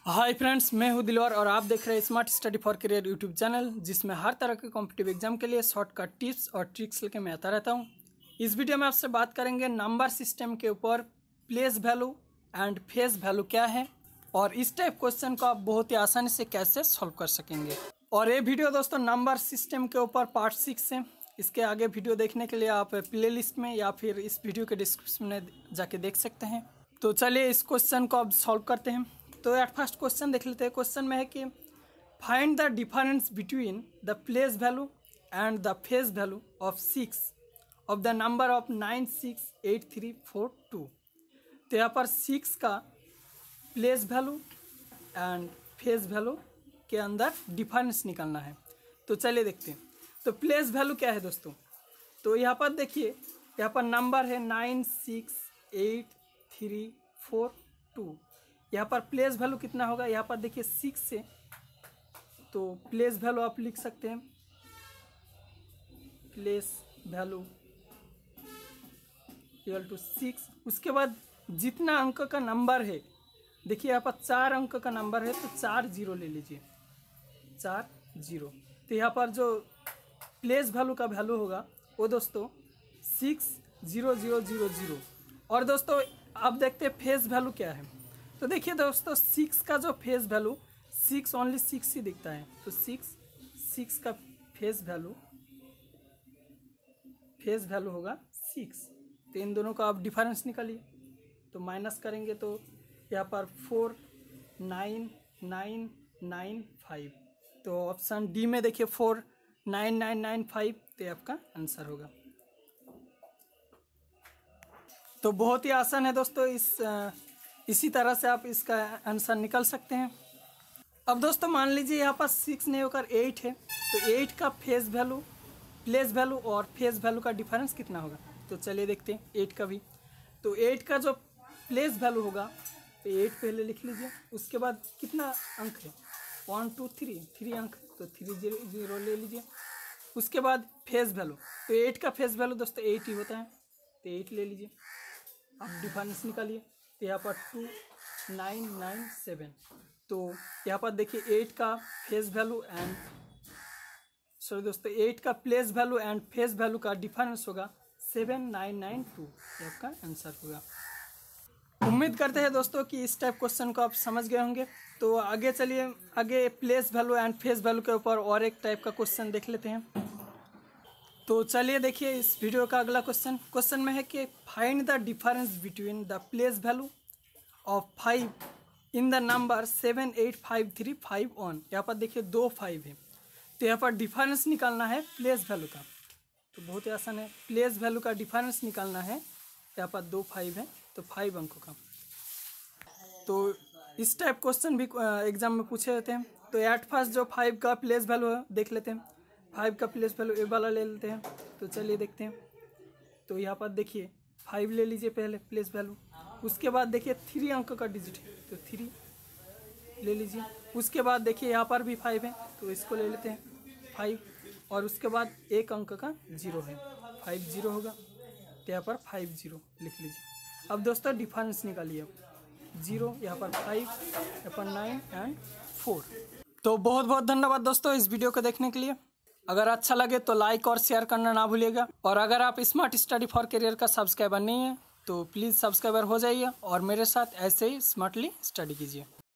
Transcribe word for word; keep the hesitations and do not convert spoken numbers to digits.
Hi friends, मैं हूं दिलवर और आप देख रहे हैं smart study for career YouTube channel, जिसमें हर तरह के कॉम्पिटिटिव एग्जाम के लिए शॉर्टकट टिप्स और ट्रिक्स लेके मैं आता रहता हूं। इस वीडियो में आपसे बात करेंगे नंबर सिस्टम के ऊपर place value and face value क्या है और इस टाइप क्वेश्चन को आप बहुत ही आसानी से कैसे सॉल्व कर सकेंगे। और ये वीडियो दोस्तों नंबर सिस्टम के ऊपर पार्ट सिक्स है। इसके आगे वीडियो देखने के लिए आप प्ले लिस्ट में या फिर इस वीडियो के डिस्क्रिप्शन में जाके देख सकते हैं। तो चलिए इस क्वेश्चन को अब सॉल्व करते हैं। तो एट फर्स्ट क्वेश्चन देख लेते हैं। क्वेश्चन में है कि find the difference between the place value and the face value of six of the number of nine six eight three four two. तो यहाँ पर सिक्स का place value and face value के अंदर डिफरेंस निकालना है। तो चलिए देखते हैं। तो प्लेस वैल्यू क्या है दोस्तों? तो यहाँ पर देखिए, यहाँ पर नंबर है nine six eight three four two. यहाँ पर प्लेस वैल्यू कितना होगा? यहाँ पर देखिए सिक्स से, तो प्लेस वैल्यू आप लिख सकते हैं place value equal to six. उसके बाद जितना अंक का नंबर है, देखिए यहाँ पर चार अंक का नंबर है तो चार जीरो ले लीजिए, चार जीरो। तो यहाँ पर जो प्लेस वैल्यू का वैल्यू होगा वो दोस्तों six zero zero zero zero. और दोस्तों अब देखते हैं फेस वैल्यू क्या है। तो देखिए दोस्तों सिक्स का जो face value, six only six ही दिखता है, तो सिक्स सिक्स का फेस वैल्यू फेस वैल्यू होगा सिक्स। तो इन दोनों का आप डिफरेंस निकालिए। तो माइनस करेंगे तो यहाँ पर four nine nine nine five. तो ऑप्शन डी में देखिए four nine nine nine five, तो आपका आंसर होगा। तो बहुत ही आसान है दोस्तों, इस इसी तरह से आप इसका आंसर निकल सकते हैं। अब दोस्तों मान लीजिए यहाँ पर सिक्स नहीं होकर एट है, तो एट का फेस वैल्यू प्लेस वैल्यू और फेस वैल्यू का डिफरेंस कितना होगा? तो चलिए देखते हैं एट का भी। तो एट का जो प्लेस वैल्यू होगा, तो एट पहले लिख लीजिए। उसके बाद कितना अंक है? वन टू थ्री, थ्री अंक, तो थ्री जीरो जीरो ले लीजिए। उसके बाद फेस वैल्यू, तो एट का फेस वैल्यू दोस्तों एट ही होता है, तो एट ले लीजिए। अब डिफरेंस निकालिए। तो यहाँ पर टू नाइन नाइन सेवन। तो यहाँ पर देखिए एट का फेस वैल्यू एंड सॉरी दोस्तों एट का place value and face value का डिफरेंस होगा सेवन नाइन नाइन टू। ये आपका आंसर होगा। उम्मीद करते हैं दोस्तों कि इस टाइप क्वेश्चन को आप समझ गए होंगे। तो आगे चलिए, आगे place value and face value के ऊपर और एक टाइप का क्वेश्चन देख लेते हैं। तो चलिए देखिए इस वीडियो का अगला क्वेश्चन। क्वेश्चन में है कि find the difference between the place value of five in the number seven eight five three five one. यहाँ पर देखिए दो फाइव है, तो यहाँ पर डिफरेंस निकालना है प्लेस वैल्यू का। तो बहुत ही आसान है, प्लेस वैल्यू का डिफरेंस निकालना है। यहाँ पर दो फाइव है तो फाइव अंकों का। तो इस टाइप क्वेश्चन भी एग्जाम में पूछे जाते हैं। तो एट फर्स्ट जो फाइव का प्लेस वैल्यू है देख लेते हैं। फाइव का प्लेस वैल्यू ए वाला ले लेते हैं। तो चलिए देखते हैं। तो यहाँ पर देखिए फाइव ले लीजिए पहले प्लेस वैल्यू। उसके बाद देखिए थ्री अंक का डिजिट है, तो थ्री ले लीजिए। उसके बाद देखिए यहाँ पर भी फाइव है, तो इसको ले लेते हैं फाइव। और उसके बाद एक अंक का जीरो है, फाइव जीरो होगा, तो यहाँ पर फाइव जीरो लिख लीजिए। अब दोस्तों डिफरेंस निकालिए। जीरो यहाँ पर फाइव, यहाँ पर नाइन एंड फोर। तो बहुत बहुत धन्यवाद दोस्तों इस वीडियो को देखने के लिए। अगर अच्छा लगे तो लाइक और शेयर करना ना भूलिएगा। और अगर आप स्मार्ट स्टडी फॉर करियर का सब्सक्राइबर नहीं है तो प्लीज़ सब्सक्राइबर हो जाइए और मेरे साथ ऐसे ही स्मार्टली स्टडी कीजिए।